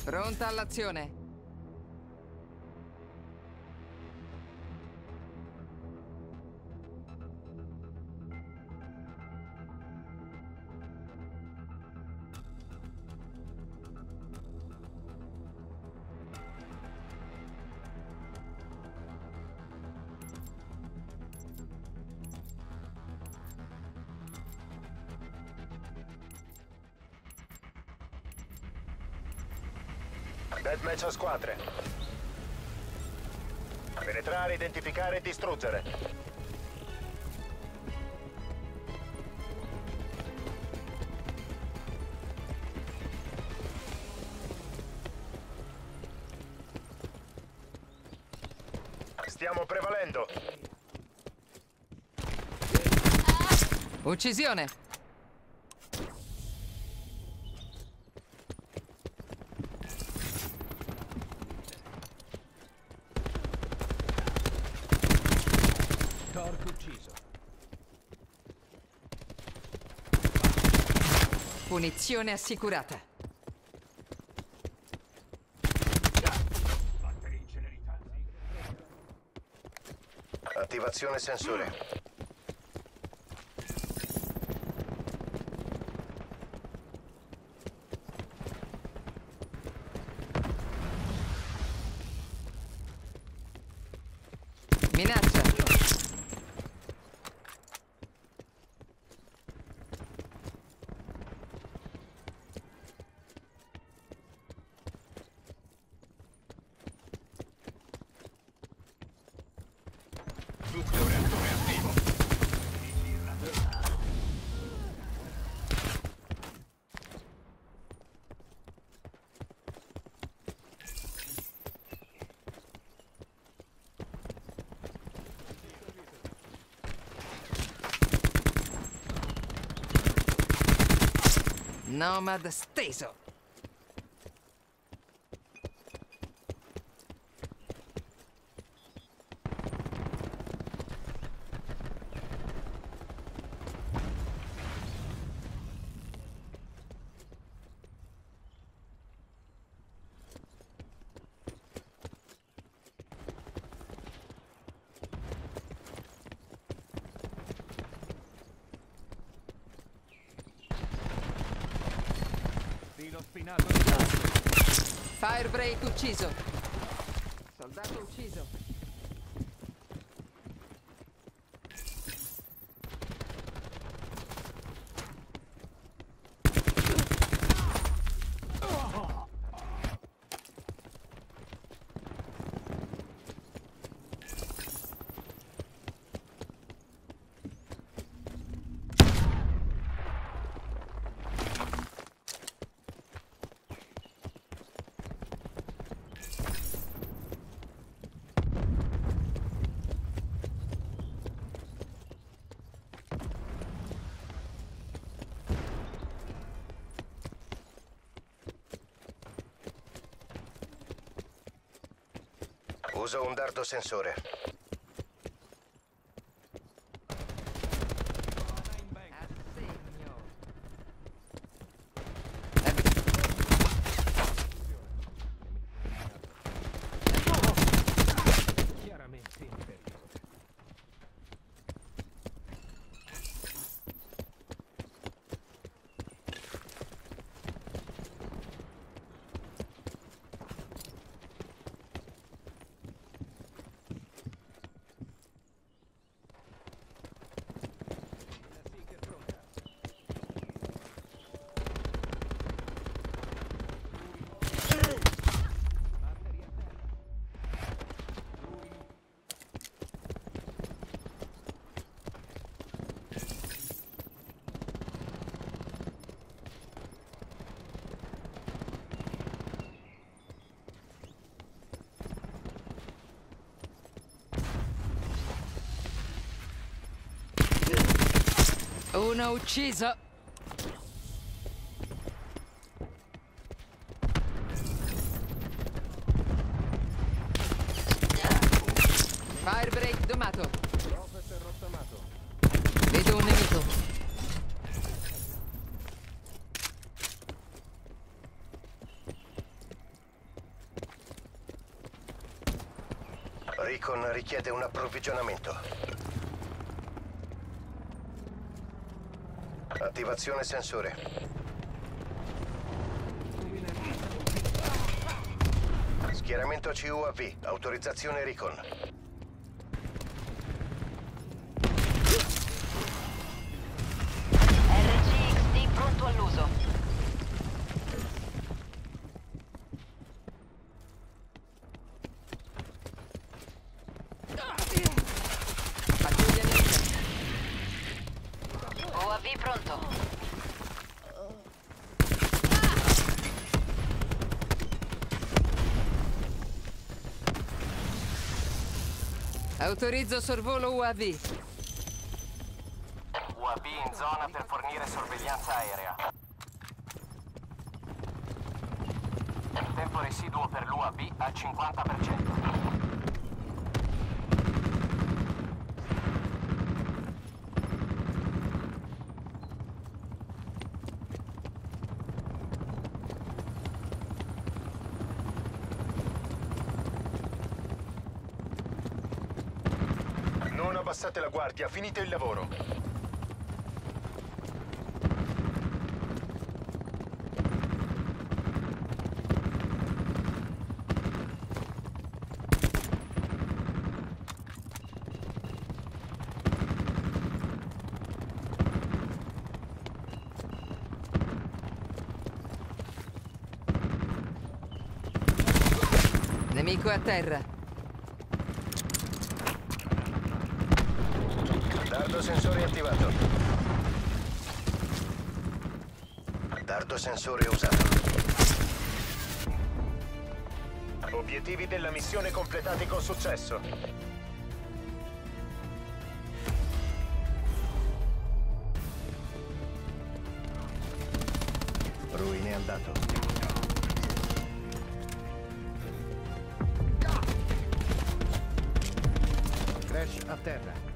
Pronta all'azione. Deathmatch a squadre. Penetrare, identificare e distruggere. Stiamo prevalendo. Uccisione. Torque ucciso. Punizione assicurata. Attivazione sensore. Minaccia. Nucleo reattore attivo. Nomad steso. Filo spinato. Firebreak ucciso. Soldato ucciso. Uso un dardo sensore. Assegno. Chiaramente in pericolo. Uno ucciso. Firebreak domato. Professor rottamato. Vedo un nemico. Recon richiede un approvvigionamento. Attivazione sensore. Schieramento CUAV. Autorizzazione Recon. RCXD pronto all'uso. Pattuglia nemica. UAV pronto. Autorizzo sorvolo UAV. UAV in zona per fornire sorveglianza aerea. Tempo residuo per l'UAV al 50%. Non abbassate la guardia, finite il lavoro. Nemico a terra. Dardo sensore attivato. Dardo sensore usato. Obiettivi della missione completati con successo. Ruine andato. Crash a terra.